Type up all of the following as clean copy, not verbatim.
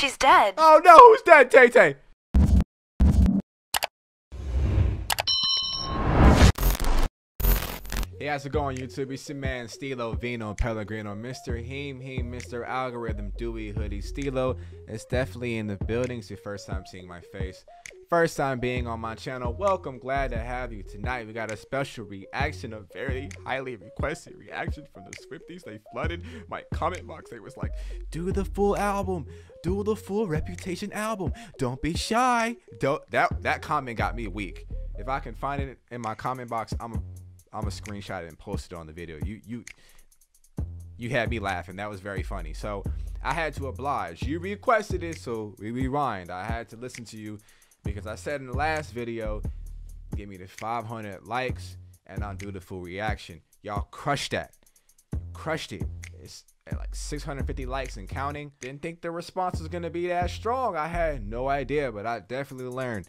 She's dead. Oh no, who's dead, Tay Tay? Hey, how's it going, YouTube? It's your man, Stilo, Vino, Pellegrino, Mr. Heem, Mr. Algorithm, Dewey, Hoodie, Stilo. It's definitely in the building. It's your first time seeing my face. First time being on my channel. Welcome, glad to have you. Tonight, we got a special reaction, a very highly requested reaction from the Swifties. They flooded my comment box. They was like, do the full album. Do the full Reputation album. Don't be shy. That comment got me weak. If I can find it in my comment box, I'm a screenshot it and post it on the video. You had me laughing. That was very funny. So I had to oblige. You requested it, so we rewind. I had to listen to you because I said in the last video, give me the 500 likes and I'll do the full reaction. Y'all crushed that. Crushed it. It's at like 650 likes and counting. Didn't think the response was gonna be that strong. I had no idea, but I definitely learned.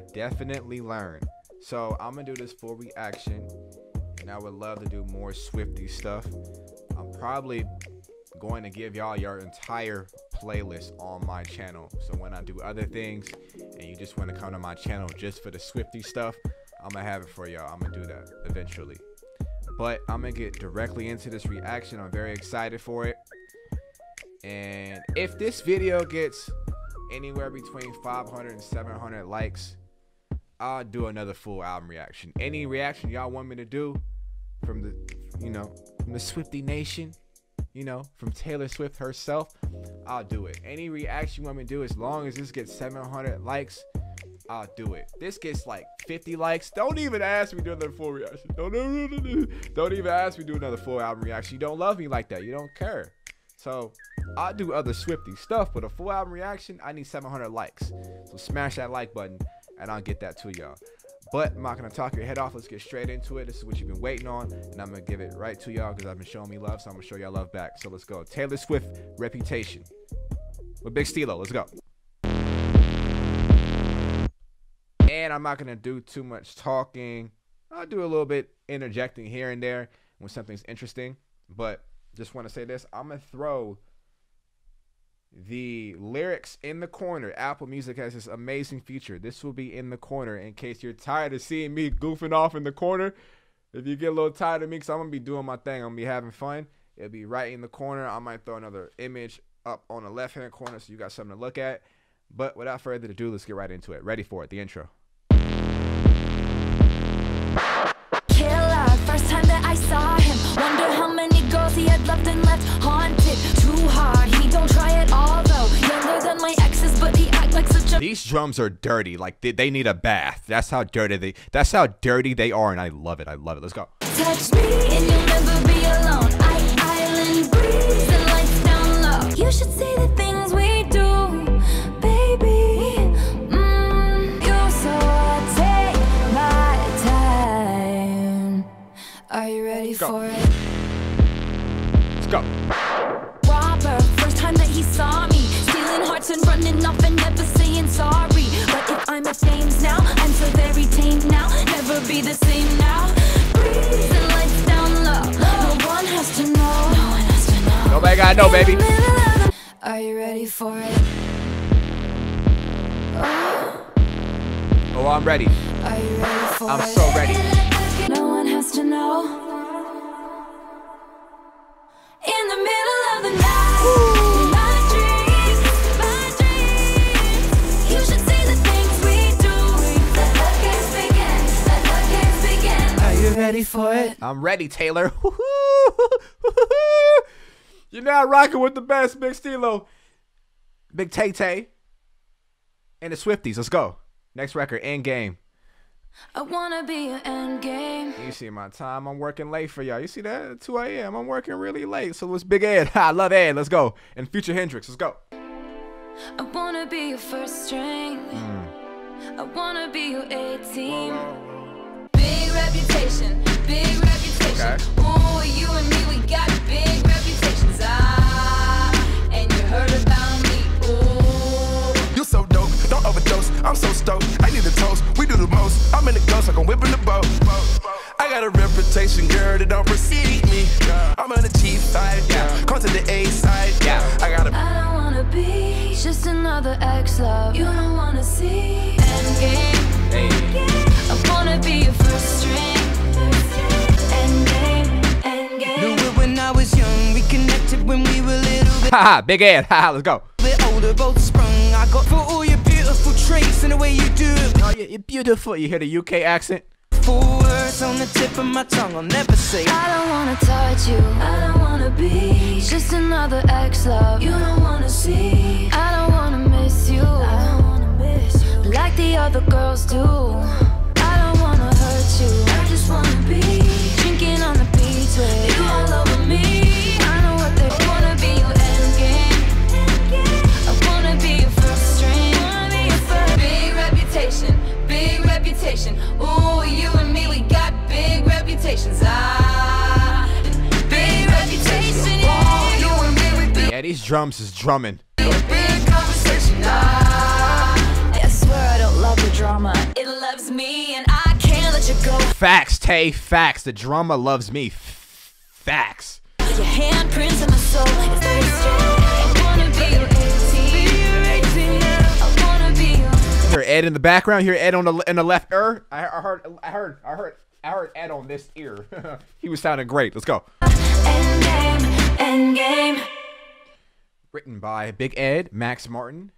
So I'm gonna do this full reaction. And I would love to do more Swifties stuff. I'm probably going to give y'all your entire playlist on my channel. So when I do other things and you just want to come to my channel just for the Swiftie stuff, I'm going to have it for y'all. I'm going to do that eventually. But I'm going to get directly into this reaction. I'm very excited for it. And if this video gets anywhere between 500 and 700 likes, I'll do another full album reaction. Any reaction y'all want me to do from the, from the Swiftie Nation, from Taylor Swift herself, I'll do it. Any reaction you want me to do, as long as this gets 700 likes, I'll do it. This gets like 50 likes. Don't even ask me to do another full reaction. Don't even ask me to do another full album reaction. You don't love me like that. You don't care. So I'll do other Swiftie stuff, but a full album reaction, I need 700 likes. So smash that like button and I'll get that to y'all. But I'm not gonna talk your head off. Let's get straight into it. This is what you've been waiting on, and I'm gonna give it right to y'all because I've been showing me love, so I'm gonna show y'all love back. So let's go. Taylor Swift, Reputation with Big Stilo. Let's go. And I'm not gonna do too much talking. I'll do a little bit interjecting here and there when something's interesting, but just want to say this. I'm gonna throw the lyrics in the corner. Apple Music has this amazing feature. This will be in the corner in case you're tired of seeing me goofing off in the corner. If you get a little tired of me, because I'm going to be doing my thing, I'm going to be having fun, it'll be right in the corner. I might throw another image up on the left-hand corner so you got something to look at. But without further ado, let's get right into it. Ready for it, the intro. Killer, first time that I saw him. Wonder how many girls he had loved and left haunted. Too hard, he don't try at all though. Younger than my exes, but he act like such a... These drums are dirty. Like they need a bath. That's how dirty they are, and I love it. Let's go. Touch me and you'll never be alone. Island breeze and lights down low. You should see the things we do, baby. You so take my time. Are you ready for it? Let's go. Robber, first time that he saw me, stealing hearts and running off and never saying sorry. But if I'm at James now, I'm so very tame now. Never be the same now. Breeze and lights down low. No one has to know. No one has to know. Nobody gotta know, baby. Are you ready for it? Oh, I'm ready. Are you ready for it? I'm so ready. No one has to know. In the middle of the night, my dreams, you should see the things we do. Let the games begin, let the games begin. Are you ready for it? I'm ready, Taylor. You're now rocking with the best, Big Stilo, Big Tay Tay, and the Swifties. Let's go. Next record, Endgame. I wanna be your end game. You see my time, I'm working late for y'all. You see that? At 2 a.m. I'm working really late. So it's Big Ed. I love Ed. Let's go. And Future Hendrix. Let's go. I wanna be your first string. I wanna be your A-team. Big reputation, big reputation. Okay. Oh, you and me, we got big reputations. And you heard about me. Oh, you so dope, don't overdose. I'm so stoked, I need a toast. We do the most. I'm in the ghost like I'm whipping the boat. I got a reputation, girl, that don't precede me. I'm on the G5, yeah. Come to the A side, yeah. I don't wanna be just another another ex-love you don't wanna see. Endgame. Hey. I wanna be your first string. Endgame, endgame. Knew it when I was young, we connected when we were little bit. Haha, Big Ed. Haha, let's go. Bit older, both sprung. I got for all your beautiful traits and the way you do it. Oh, you're beautiful. You hear the UK accent? 4 words on the tip of my tongue, I'll never say. I don't wanna touch you, I don't wanna be just another ex-love you don't wanna see. I don't wanna miss you, I don't wanna miss you like the other girls do. I don't wanna hurt you, I just wanna be drinking on the beach with you all over me. I know what they wanna be your endgame. I wanna be your first string. Wanna be your first. Big reputation, big reputation. Ooh, you and me, we got big reputations. Big reputation. Yeah, you and me, we big. Yeah, these drums is drumming. Big conversation. I swear I don't love the drama. It loves me, and I can't let you go. Facts, Tay. Facts. The drama loves me. Facts. Your handprints in my soul. It's very strong. I wanna be your 18. I wanna be your. Hear Ed in the background. Hear Ed on the left ear. I heard Ed on this ear. He was sounding great. Let's go. Endgame, endgame. Written by Big Ed, Max Martin,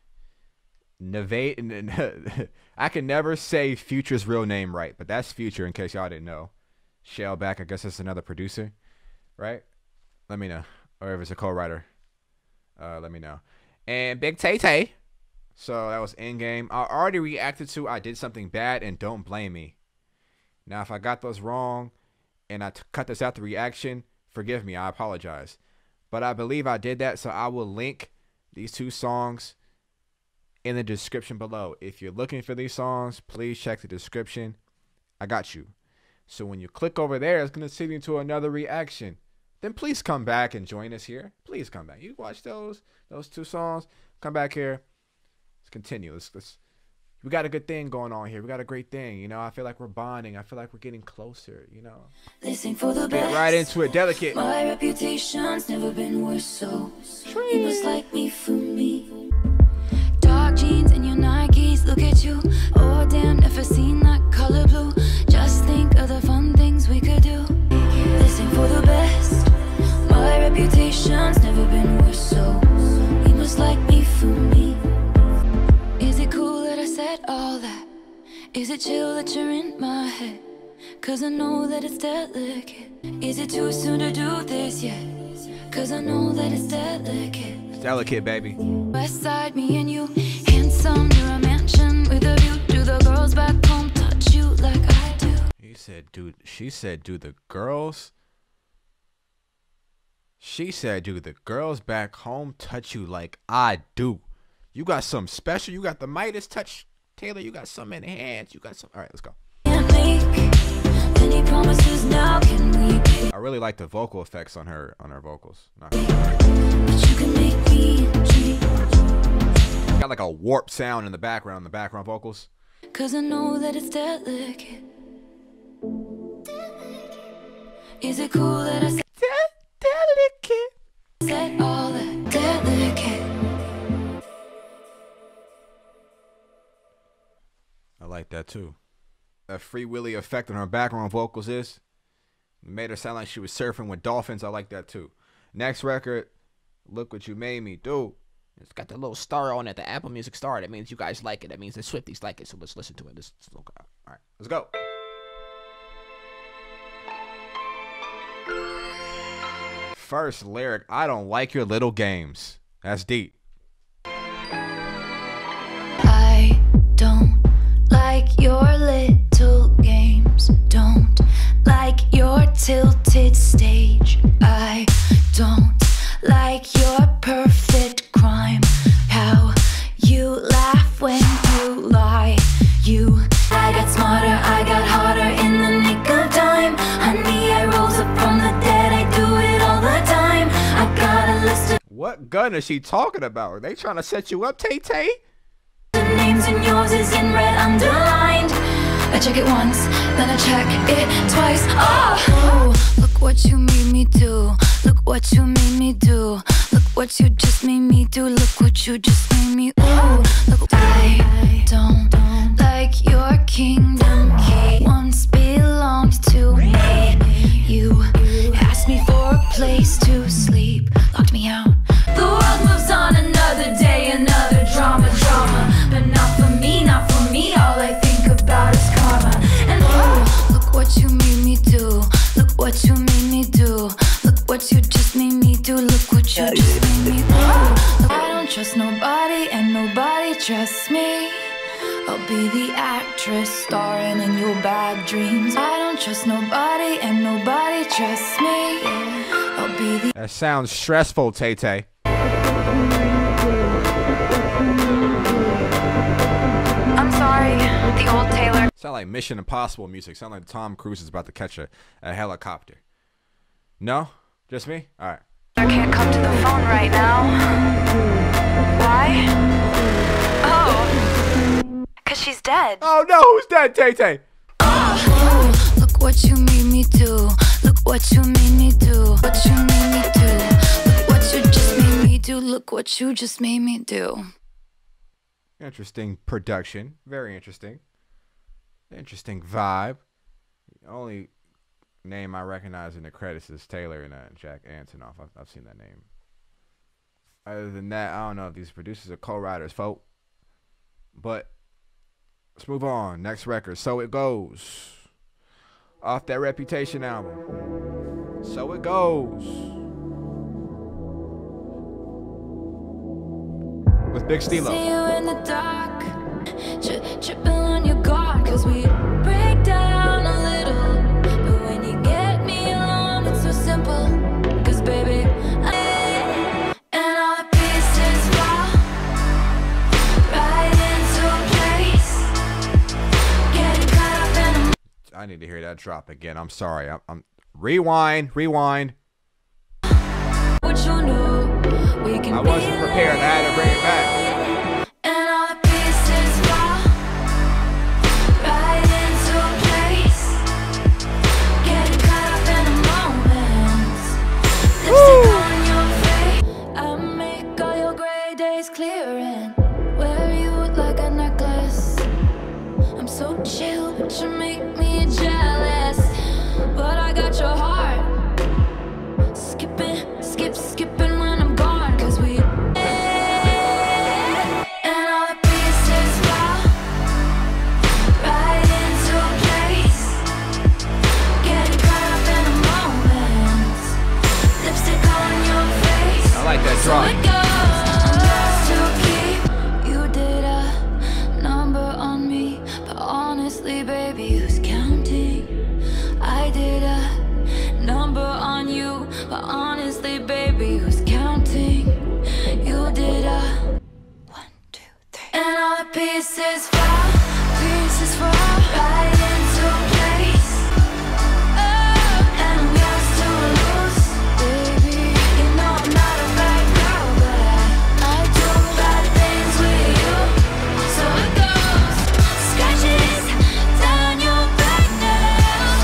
I can never say Future's real name right, but that's Future in case y'all didn't know. Shellback, I guess that's another producer, right? Let me know. Or if it's a co-writer, let me know. And Big Tay Tay. So that was Endgame. I already reacted to I Did Something Bad and Don't Blame Me. Now, if I got those wrong and I cut this out the reaction, forgive me. I apologize. But I believe I did that, so I will link these 2 songs in the description below. If you're looking for these songs, please check the description. I got you. So when you click over there, it's going to send you to another reaction. Then please come back and join us here. Please come back. You watch those 2 songs. Come back here. Let's continue. We got a good thing going on here. We got a great thing. You know, I feel like we're bonding. I feel like we're getting closer, you know. Listen for the Get best. right into it. Delicate. My reputation's never been worse, so you must like me for me. Dark jeans and your Nikes, look at you. Oh damn, never seen that color blue. Just think of the fun things we could do. Listen for the best. My reputation's never been worse, so you must like me for me. Is it cool that I said all that? Is it chill that you're in my head? Cause I know that it's delicate. Is it too soon to do this yet? Cause I know that it's delicate. It's delicate, baby. West side, me and you. Handsome, near a mansion with a view. Do the girls back home touch you like I do? He said, dude. She said, do the girls? She said, do the girls back home touch you like I do? You got something special. You got the Midas touch, Taylor. You got something in the hands. You got some. All right, let's go. Can't make any promises now, can we be? I really like the vocal effects on her vocals. But you can make me dream. Got like a warped sound in the background vocals. Cause I know that it's delicate. Is it cool that I said Delicate. said all that delicate? I like that too. That Free Willy effect on her background vocals is made her sound like she was surfing with dolphins. I like that too. Next record, Look What You Made Me Do. It's got the little star on it, the Apple Music star. That means you guys like it. That means the Swifties like it. So let's listen to it. All right, let's go. First lyric, I don't like your little games. That's deep. I don't like your little games. Don't like your tilted stage. I don't like your perfect crime. How you laugh when you lie. I got smarter, I got harder in the nick of time. Honey, I rose up from the dead. I do it all the time. I got a list of What gun is she talking about? Are they trying to set you up, Tay-Tay? the names and yours is in red underlined. I check it once, then I check it twice. Oh, look what you made me do. Look what you made me do. Look what you just made me do. Look what you just made me. Ooh, look. I don't like your kingdom. Once belonged to me. You asked me for a place to sleep, locked me out. The world moves on another day, another drama, but not for me, not for me. All I think about is karma. And oh, look what you made me do. Look what you made me do. Look what you just made me do. Look what you just made me do. I don't trust nobody and nobody trusts me. I'll be the actress starring in your bad dreams. I don't trust nobody and nobody trusts me. I'll be the... That sounds stressful, Tay-Tay. I'm sorry, the old Taylor. Sound like Mission Impossible music. Sound like Tom Cruise is about to catch a helicopter. No? Just me? Alright. I can't come to the phone right now. Why? Oh, cause she's dead. Oh no, who's dead, Tay-Tay? Oh, look what you made me do. Look what you made me do. What you made me do. Look what you just made me do. Look what you just made me do. Interesting production. Very interesting. Interesting vibe. The only name I recognize in the credits is Taylor and Jack Antonoff. I've seen that name. Other than that, I don't know if these producers are co-writers, folk. But let's move on. Next record. So It Goes. Off that Reputation album. So It Goes. With Big Stilo. See you in the dark, tripping on your guard, cause we break down a little. But when you get me alone, it's so simple. Cause baby, and all the pieces fall right into place. Getting caught up in a... I need to hear that drop again. I'm sorry. I'm rewind. What you know, we can I wasn't prepared. I had to bring it back. and all the pieces fall right into place. Getting caught up in a moment. Lipstick on your face. I make all your gray days clear and wear you like a necklace. I'm so chill, but you make me jealous. But I got your heart. Skipping when I'm gone, cause we and all the pieces fall right into place. Getting caught up in a moment. Lipstick on your face. I like that So drop. it goes. I'm yours to keep. You did a number on me, but honestly, baby, who's counting? I did a number on you, but honestly, baby, who's counting? You did a 1, 2, 3, and all the pieces fall right into place. Oh, and I'm yours to lose, baby. You know I'm not a bad girl, but I do bad things with you. So it goes, scratches down your back now.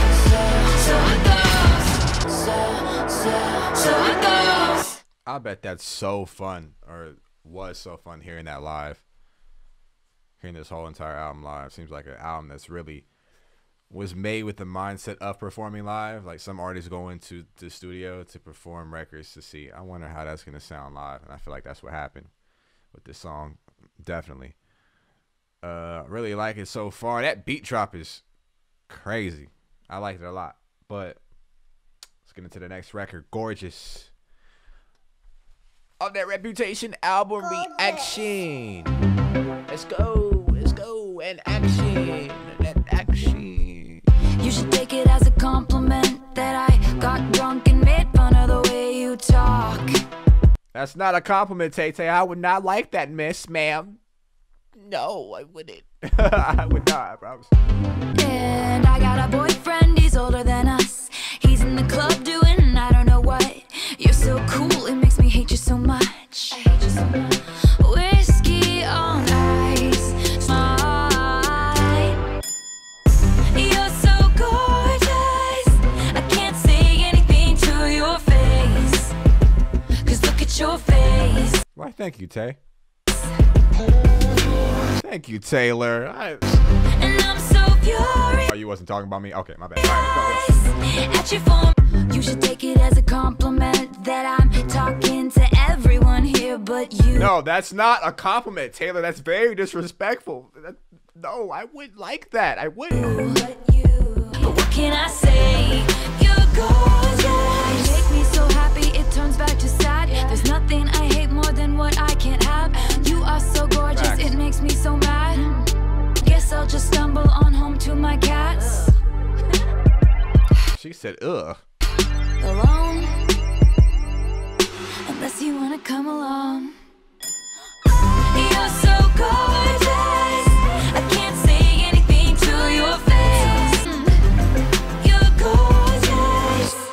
So it goes. I bet that's so fun, or was so fun hearing that live. Hearing this whole entire album live. Seems like an album that's really was made with the mindset of performing live. Like some artists go into the studio to perform records to see, I wonder how that's going to sound live. And I feel like that's what happened with this song. Definitely. Really like it so far. That beat drop is crazy. I like it a lot. But let's get into the next record. Gorgeous. Of that Reputation album reaction. Let's go. Let's go. And action. And action. You should take it as a compliment that I got drunk and made fun of the way you talk. That's not a compliment, Tay-Tay. I would not like that, miss, ma'am. No, I wouldn't. I would not, I promise. And I got a boyfriend, he's older than us. He's in the club doing I don't know what. You're so cool, it makes me hate you so much. I hate you so much. Whiskey on ice, smile. You're so gorgeous, I can't say anything to your face. Cause look at face. Why, thank you, Tay. Thank you, Taylor. And I'm so furious. Oh, you wasn't talking about me? Okay, my bad. All right, let's go. At your phone. You should take it as a compliment that I'm talking to everyone here but you. No, that's not a compliment, Taylor. That's very disrespectful. No, I wouldn't like that. I wouldn't. But what can I say? You're gorgeous. You make me so happy it turns back to sad. There's nothing I hate more than what I can't have. You are so gorgeous, Facts. it makes me so mad. Guess I'll just stumble on home to my cats. She said, ugh. Alone, unless you wanna come along. You're so gorgeous, I can't say anything to your face. You're gorgeous.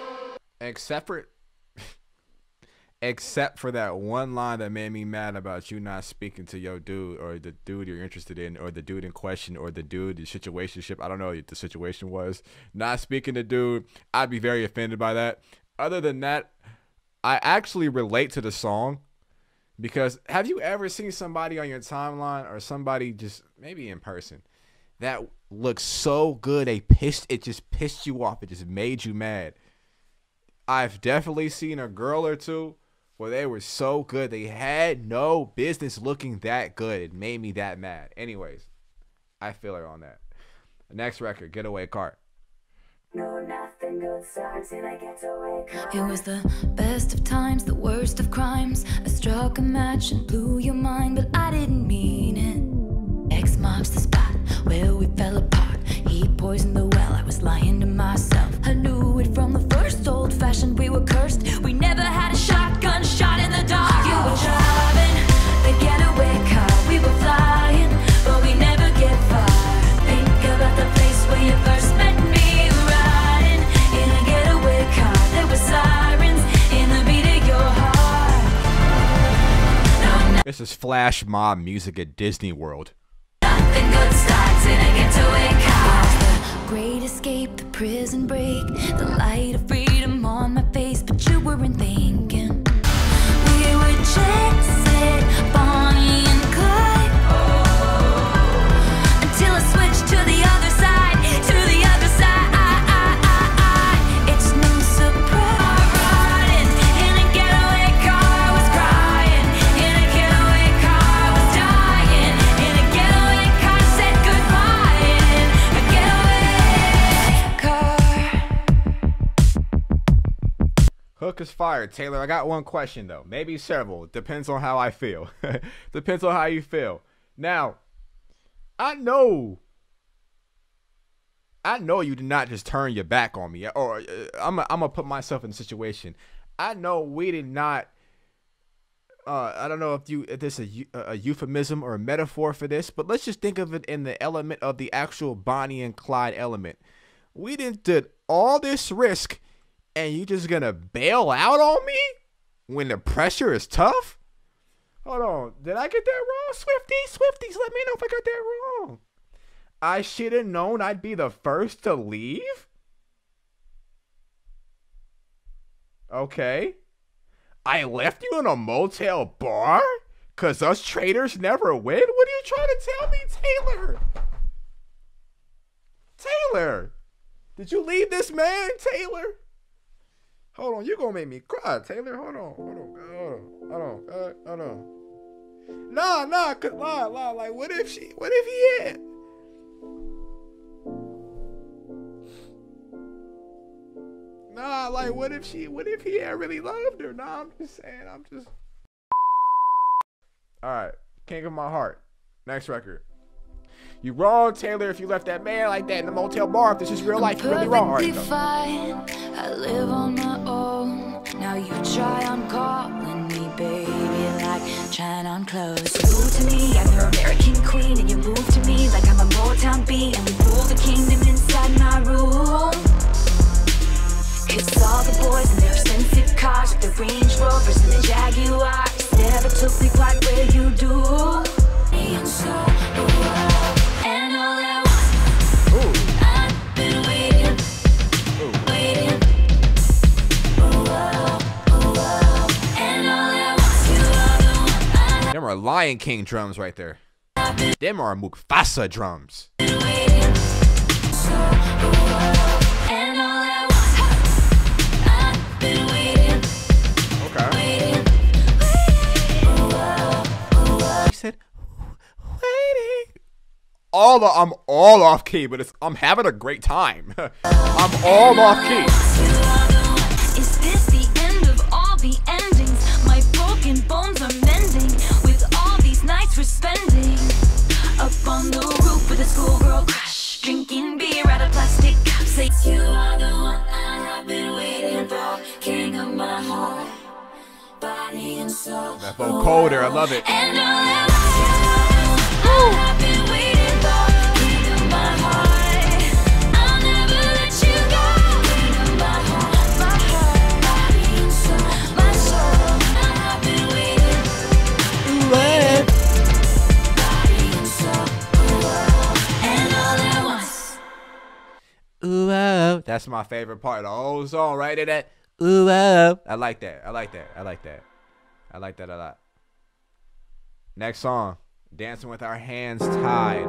Except for that one line that made me mad about you not speaking to your dude or the dude you're interested in or the dude in question or the dude, the situationship. I don't know what the situation was. Not speaking to dude, I'd be very offended by that. Other than that, I actually relate to the song because have you ever seen somebody on your timeline or somebody just maybe in person that looks so good it just pissed you off, it just made you mad? I've definitely seen a girl or two where they were so good. They had no business looking that good. It made me that mad. Anyways, I feel her on that. The next record, Getaway Car. No, nothing good starts in a getaway car. It was the best of times, the worst of crimes. I struck a match and blew your mind, but I didn't mean it. X marks the spot where we fell apart. He poisoned the well, I was lying to myself. I knew it from the first old-fashioned, we were cursed. We never had a shotgun shot in the dark. You were driving the getaway car, we were flying, but we never get far. Think about the place where you first met me. Riding in a getaway car, there were sirens in the beat of your heart. No, This is flash mob music at Disney World. nothing good starts in a getaway car. The great escape, the prison break, the light of freedom on my face, but you weren't thinking. We were jet set, Bonnie and Clyde. Until I switched to the other side, to the other side. It's no surprise. Riding in a getaway car, I was crying. In a getaway car, I was dying. In a getaway car, said goodbye. In a getaway car. Hook is fired, Taylor. I got one question though. Maybe several. Depends on how I feel. Depends on how you feel. Now, I know you did not just turn your back on me, or I'm gonna put myself in a situation. I know we did not. I don't know if this is a euphemism or a metaphor for this, but let's just think of it in the element of the actual Bonnie and Clyde element. We did all this risk, and you just gonna bail out on me when the pressure is tough? Hold on, did I get that wrong, Swifties? Let me know if I got that wrong. I should have known I'd be the first to leave? Okay. I left you in a motel bar? Cause us traitors never win? What are you trying to tell me, Taylor? Taylor! Did you leave this man, Taylor? Hold on, you're gonna make me cry, Taylor. Hold on. Nah, cause like what if he had? Nah, like what if he had really loved her? Nah, I'm just saying, Alright, King of My Heart. Next record. You wrong, Taylor, if you left that man like that in the motel bar. If this is real life, you're really wrong. All right, fine. I live on my own. Now you try on calling me, baby, like trying on clothes. You move to me, I'm your American queen, and you move to me like I'm a Motown bee, and we rule the kingdom inside my room. Cause all the boys in their expensive cars, with the Range Rovers and the Jaguars, never took me quite where you do. And so, and all at once, I've been waiting, and all at Them are Lion King drums right there. Them are Mufasa drums. He said, waiting. I'm all off key, but I'm having a great time. I'm all off key. Is this the end of all the endings? My broken bones are mending with all these nights we're spending up on the roof with a schoolgirl crush, drinking beer out of plastic cups. Say, you are the one I have been waiting for, king of my heart, body and soul. That vocoder, I love it. And all I have been waiting for, king of my heart. I'll never let you go, king of my heart, body and soul, my soul. I have been waiting, body and soul, and all at once. Ooh, oh. That's my favorite part of the whole song, right in that. Ooh, oh. I like that. I like that. I like that. I like that a lot. Next song, Dancing with Our Hands Tied.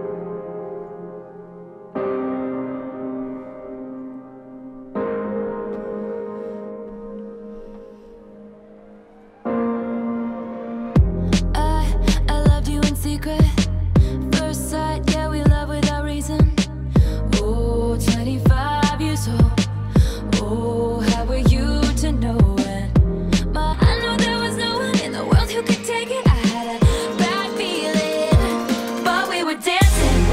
I loved you in secret. First sight, yeah, we love without reason. Oh, 25 years old. Oh, how were you to know it? I know there was no one in the world who could take it. I had a bad feeling, but we were dancing.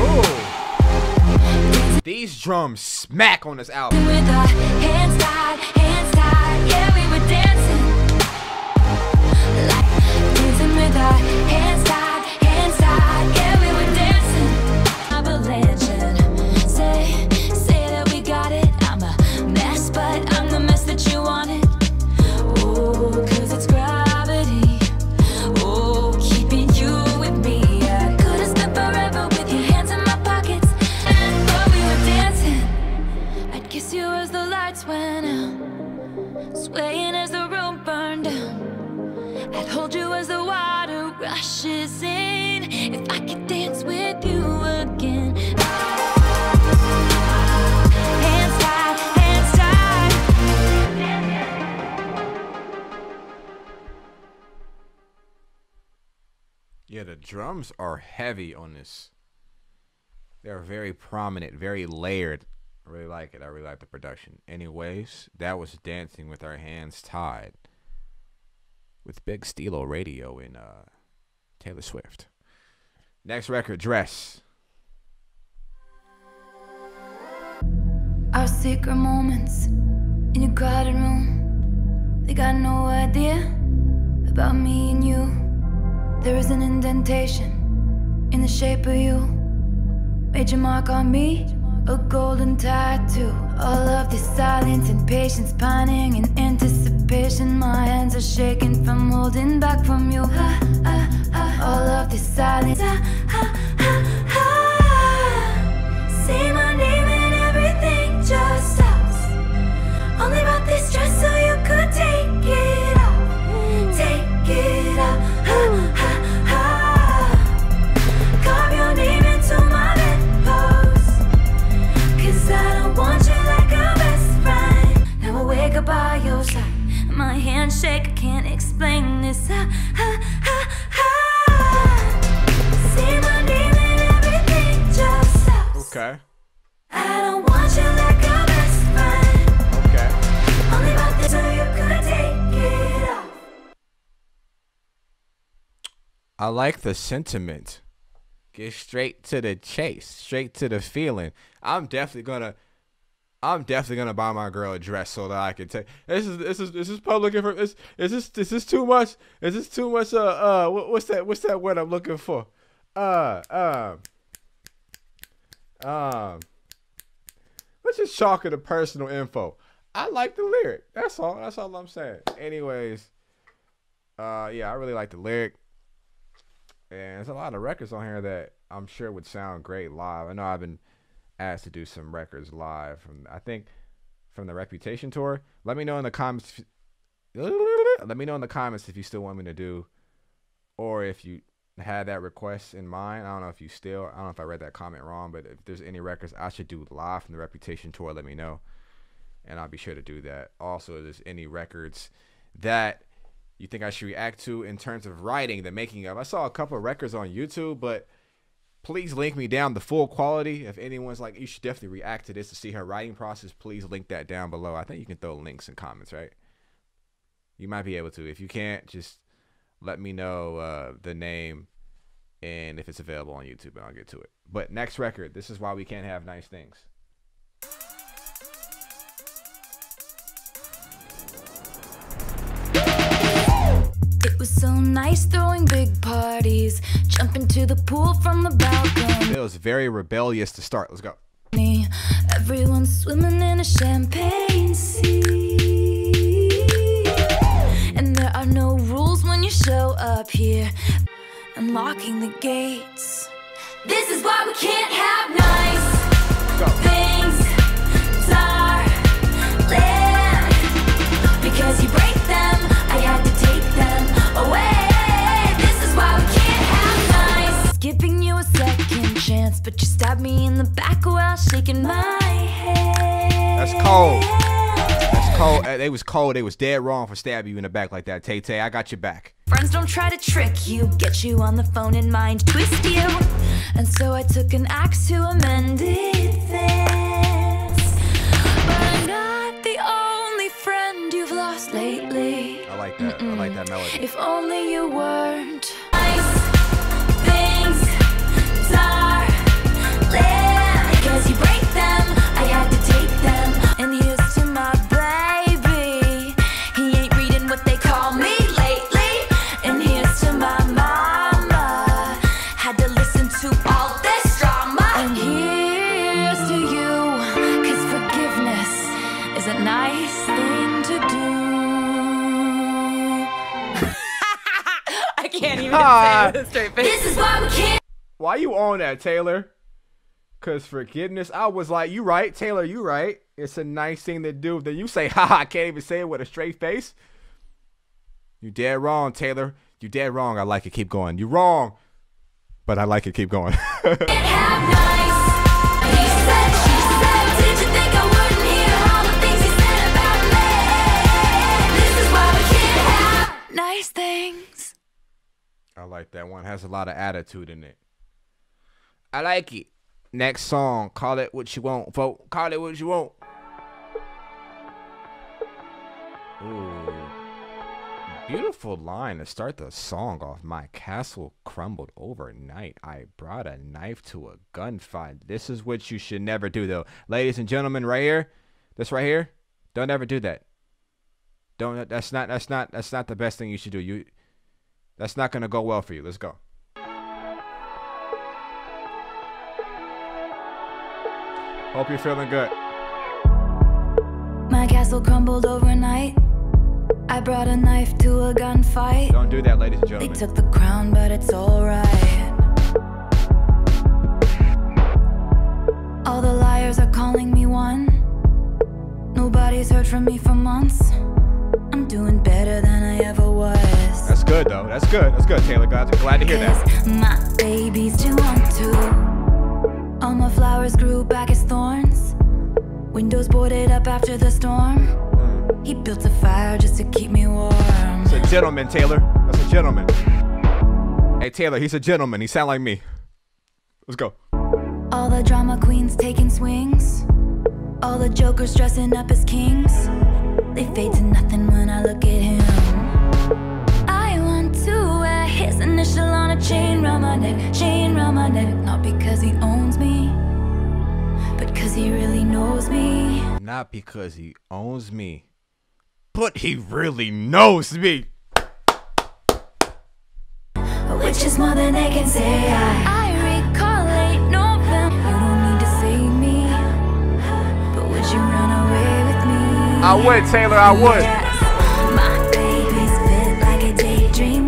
Ooh. These drums smack on this album. With our hands tied, yeah, we were dancing. Like dancing with our hands tied, yeah, we were dancing. Avalanche and say that we got it. I'm a mess, but I'm the mess that you wanted. Oh, 'cause it's gravity. Oh, keeping you with me. I could've spent forever with your hands in my pockets, but we were dancing. I'd kiss you as the lights went out, swaying as the room burned down. I'd hold you as the water rushes in. If I could dance with you again. Hands tied, hands tied. Yeah, the drums are heavy on this. They're very prominent, very layered. I really like it. I really like the production. Anyways, that was Dancing with Our Hands Tied with Big Stilo Radio and Taylor Swift. Next record, Dress. Our secret moments in your crowded room, they got no idea about me and you. There is an indentation in the shape of you. Made your mark on me, a golden tattoo. All of this silence and patience, pining in anticipation. My hands are shaking from holding back from you. All of this silence. Say my name and everything just stops. Only brought this dress so you could take it off. Take it off. Carve your name into my bedpost. 'Cause I don't want you like a best friend. Now I wake up by your side. My hands shake, I can't explain this. Say my name and everything just stops. Okay. I don't want you like a best friend. Okay. Only about this so you could take it off. I like the sentiment. Get straight to the chase, straight to the feeling. I'm definitely gonna buy my girl a dress so that I can take. This is public information. Is this too much? Is this too much? What's that word I'm looking for? Let's just chalk it to personal info. I like the lyric. That's all. That's all I'm saying. Anyways, yeah, I really like the lyric. And there's a lot of records on here that I'm sure would sound great live. I know I've been asked to do some records live from the Reputation tour. Let me know in the comments. Let me know in the comments if you still want me to do or if you had that request in mind, I don't know if you still, I don't know if I read that comment wrong, but if there's any records I should do live from the Reputation tour, let me know, and I'll be sure to do that. Also, if there's any records that you think I should react to in terms of writing, the making of. I saw a couple of records on YouTube, but please link me down the full quality. If anyone's like, you should definitely react to this to see her writing process, please link that down below. I think you can throw links in comments, right? You might be able to. If you can't, just let me know the name and if it's available on YouTube, and I'll get to it. But next record, This Is Why We Can't Have Nice Things. It was so nice throwing big parties, jumping to the pool from the balcony. It was very rebellious to start. Let's go. Everyone's swimming in a champagne sea, and there are no rules when you show up here. Unlocking the gates. This is why we can't have nice things, darling. Because you break them, I had to take them away. This is why we can't have nice. Giving you a second chance, but you stabbed me in the back while shaking my head. That's cold. That's cold. They was cold. They was dead wrong for stabbing you in the back like that. Tay-Tay, I got your back. Friends don't try to trick you, get you on the phone and mind twist you. And so I took an axe to amend it this. But I'm not the only friend you've lost lately. I like that. I like that melody. If only you weren't nice things, darling. Because you break them, I had to take them. And here's to my baby, he ain't reading what they call me lately. And here's to my mama, had to listen to all this drama. And here's to you, cause forgiveness is a nice thing to do. I can't even say it with a straight face. This is why we can't. Why you on that, Taylor? Cause forgiveness, I was like, you right, Taylor, you right. It's a nice thing to do. Then you say, haha, I can't even say it with a straight face. You dead wrong, Taylor. You dead wrong. I like it. Keep going. You wrong, but I like it. Keep going. Can't have nice. He said, she said, did you think I wouldn't hear all the things he said about me? This is why we can't have nice things. I like that one. Has a lot of attitude in it. I like it. Next song, Call It What You Want, folk. Call it what you want. Ooh. Beautiful line to start the song off. My castle crumbled overnight. I brought a knife to a gunfight. This is what you should never do, though. Ladies and gentlemen, right here. This right here. Don't ever do that. Don't. That's not the best thing you should do. That's not gonna go well for you. Let's go. Hope you're feeling good. My castle crumbled overnight. I brought a knife to a gunfight. Don't do that, ladies and gentlemen. They took the crown, but it's alright. All the liars are calling me one. Nobody's heard from me for months. I'm doing better than I ever was. That's good, though. That's good. That's good, Taylor. Glad to hear that. My baby's too on too. All my flowers grew back as thorns. Windows boarded up after the storm. He built a fire just to keep me warm. It's a gentleman, Taylor. That's a gentleman. Hey, Taylor, he's a gentleman. He sound like me. Let's go. All the drama queens taking swings. All the jokers dressing up as kings. They fade to nothing when I look at him. I want to wear his initial on a chain round my neck. Chain round my neck. Not because he owns me, but because he really knows me. Not because he owns me, but he really knows me. Which is more than they can say. I recall late November. You don't need to save me, but would you run away with me? I would, Taylor, I would. Yes, my baby's fit like a daydream.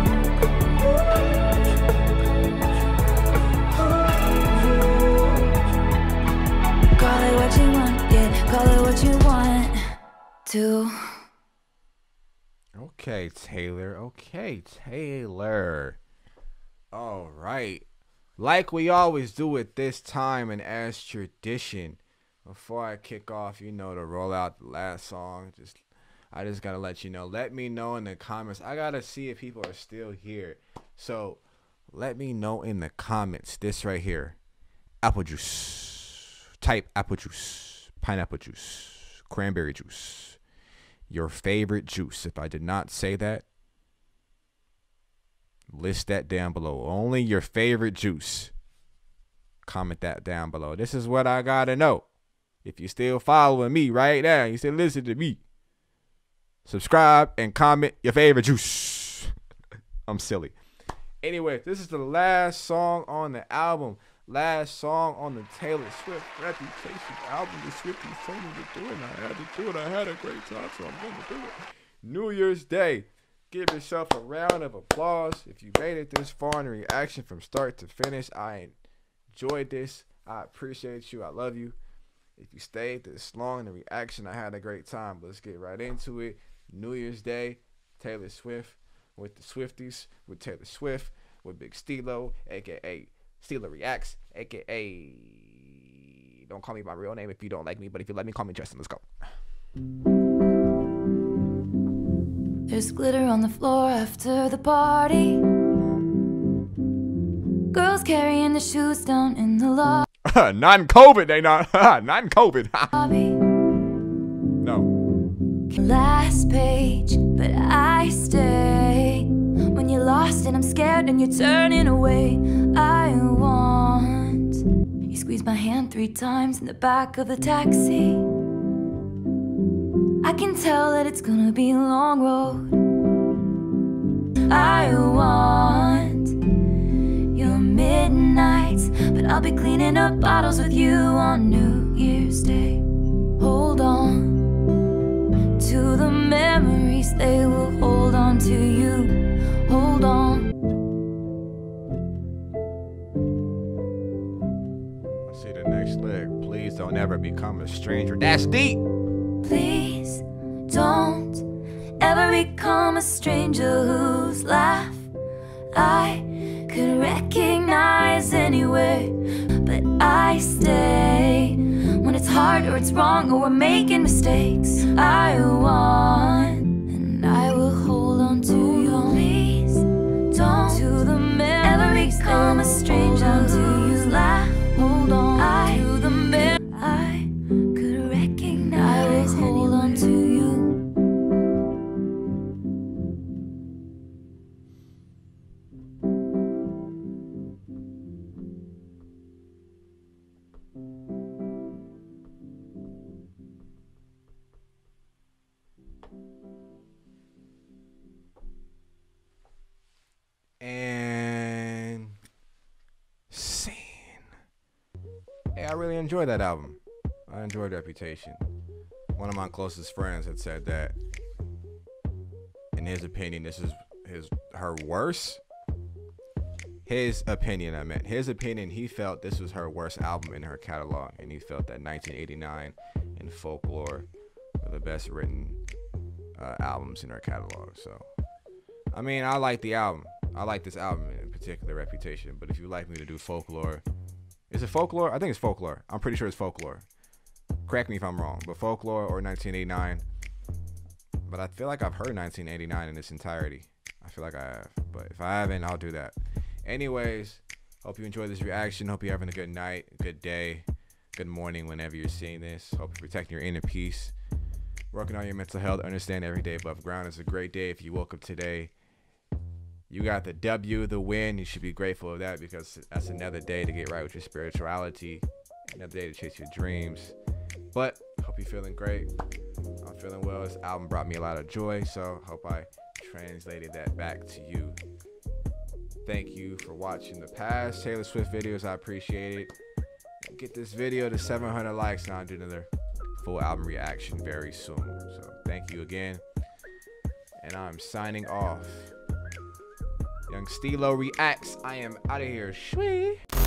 Call it what you want, yeah. Call it what you want to. Okay, Okay, Taylor. Okay, Taylor. All right. Like we always do at this time and as tradition, before I kick off, you know, to roll out the last song, I just gotta let you know. Let me know in the comments. I gotta see if people are still here. So let me know in the comments. This right here. Apple juice. Type apple juice. Pineapple juice. Cranberry juice. Your favorite juice. If I did not say that, list that down below. Only your favorite juice. Comment that down below. This is what I gotta know. If you're still following me right now, you still listen to me. Subscribe and comment your favorite juice. I'm silly. Anyway, this is the last song on the album. Last song on the Taylor Swift Reputation album. The Swifties told me to do it, and I had to do it. I had a great time, so I'm going to do it. New Year's Day. Give yourself a round of applause. If you made it this far in the reaction from start to finish, I enjoyed this. I appreciate you. I love you. If you stayed this long in the reaction, I had a great time. Let's get right into it. New Year's Day, Taylor Swift with the Swifties, with Taylor Swift, with Big Stilo, a.k.a. Stilo Reacts, a.k.a. Don't call me my real name if you don't like me, but if you let me, call me Justin. Let's go. There's glitter on the floor after the party. Girls carrying the shoes down in the lobby. Non-COVID, they not. Non-COVID. No. Last page, but I stay. When you're lost and I'm scared and you're turning away, I want. You squeeze my hand 3 times in the back of the taxi. I can tell that it's gonna be a long road. I want your midnights, but I'll be cleaning up bottles with you on New Year's Day. Hold on to the memories, they will hold on to you. Hold on. Let's see the next lyric. Please don't ever become a stranger. That's deep. Please don't ever become a stranger whose laugh I could recognize anywhere, but I stay when it's hard or it's wrong or we're making mistakes. I want, and I will hold on to you. Please don't to the memories, ever become a stranger whose laugh. Hold on to the memories I could recognize. I will hold on to you. And scene. Hey, I really enjoyed that album. I enjoyed Reputation. One of my closest friends had said that, in his opinion, this is her worst. His opinion, I meant. His opinion, he felt this was her worst album in her catalog, and he felt that 1989 and Folklore were the best written albums in her catalog. So, I mean, I like the album. I like this album in particular, Reputation. But if you like me to do Folklore, is it Folklore? I think it's Folklore. I'm pretty sure it's Folklore. Correct me if I'm wrong, but Folklore or 1989. But I feel like I've heard 1989 in its entirety. I feel like I have, but if I haven't, I'll do that. Anyways, hope you enjoyed this reaction. Hope you're having a good night, good day, good morning whenever you're seeing this. Hope you're protecting your inner peace, working on your mental health. Understand every day above ground is a great day. If you woke up today, you got the W, the win. You should be grateful of that, because that's another day to get right with your spirituality, another day to chase your dreams. But hope you're feeling great. I'm feeling well. This album brought me a lot of joy, so hope I translated that back to you. Thank you for watching the past Taylor Swift videos. I appreciate it. Get this video to 700 likes, and I'll do another full album reaction very soon. So thank you again, and I'm signing off. Young Stilo Reacts. I am out of here. Shwee.